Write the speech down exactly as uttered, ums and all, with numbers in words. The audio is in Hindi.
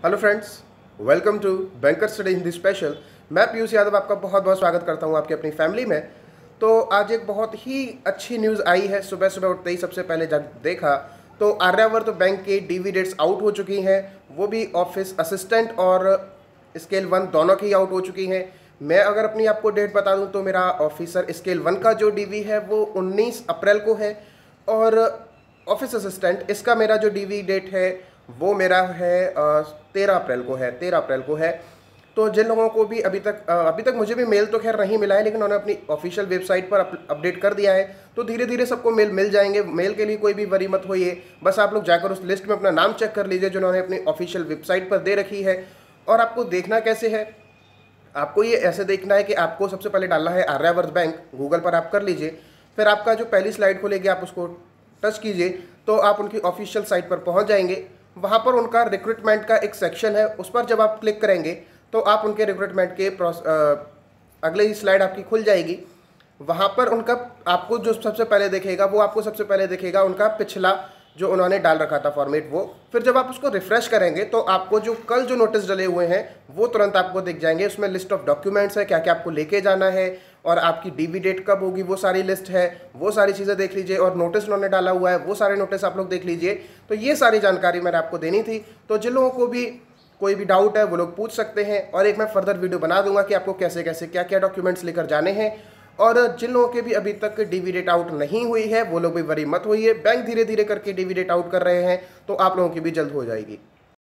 Hello friends, welcome to banker study Hindi special. मैं पीयूष यादव आपका बहुत बहुत स्वागत करता हूं आपकी अपनी फैमिली में। तो आज एक बहुत ही अच्छी न्यूज़ आई है। सुबह सुबह उठते ही सबसे पहले जब देखा तो आर्यावर्त बैंक के डीवी डेट्स आउट हो चुकी हैं, वो भी ऑफिस असिस्टेंट और स्केल वन दोनों की आउट हो चुकी हैं। मैं अगर अपनी आपको डेट बता दूं तो मेरा ऑफिसर स्केल वन का जो डीवी है वो उन्नीस अप्रैल को है, और ऑफिस असिस्टेंट इसका मेरा जो डीवी डेट है वो मेरा है तेरह अप्रैल को है तेरह अप्रैल को है। तो जिन लोगों को भी अभी तक अ, अभी तक मुझे भी मेल तो खैर नहीं मिला है, लेकिन उन्होंने अपनी ऑफिशियल वेबसाइट पर अप, अपडेट कर दिया है, तो धीरे धीरे सबको मेल मिल जाएंगे। मेल के लिए कोई भी वरी मत होइए, बस आप लोग जाकर उस लिस्ट में अपना नाम चेक कर लीजिए जो उन्होंने अपनी ऑफिशियल वेबसाइट पर दे रखी है। और आपको देखना कैसे है, आपको ये ऐसे देखना है कि आपको सबसे पहले डालना है आर्यावर्त बैंक। गूगल पर आप कर लीजिए, फिर आपका जो पहली स्लाइड खुलेगी आप उसको टच कीजिए तो आप उनकी ऑफिशियल साइट पर पहुंच जाएंगे। वहां पर उनका रिक्रूटमेंट का एक सेक्शन है, उस पर जब आप क्लिक करेंगे तो आप उनके रिक्रूटमेंट के अ, अगले ही स्लाइड आपकी खुल जाएगी। वहां पर उनका आपको जो सबसे पहले दिखेगा वो आपको सबसे पहले दिखेगा उनका पिछला जो उन्होंने डाल रखा था फॉर्मेट वो। फिर जब आप उसको रिफ्रेश करेंगे तो आपको जो कल जो नोटिस डले हुए हैं वो तुरंत आपको दिख जाएंगे। उसमें लिस्ट ऑफ डॉक्यूमेंट्स है, क्या क्या आपको लेके जाना है और आपकी डीवी डेट कब होगी वो सारी लिस्ट है, वो सारी चीज़ें देख लीजिए। और नोटिस उन्होंने डाला हुआ है वो सारे नोटिस आप लोग देख लीजिए। तो ये सारी जानकारी मैंने आपको देनी थी। तो जिन लोगों को भी कोई भी डाउट है वो लोग पूछ सकते हैं, और एक मैं फर्दर वीडियो बना दूंगा कि आपको कैसे कैसे क्या क्या डॉक्यूमेंट्स लेकर जाने हैं। और जिन लोगों के भी अभी तक डीवी डेट आउट नहीं हुई है वो लोग भी वरी मत होइए, बैंक धीरे धीरे करके डीवी डेट आउट कर रहे हैं, तो आप लोगों की भी जल्द हो जाएगी।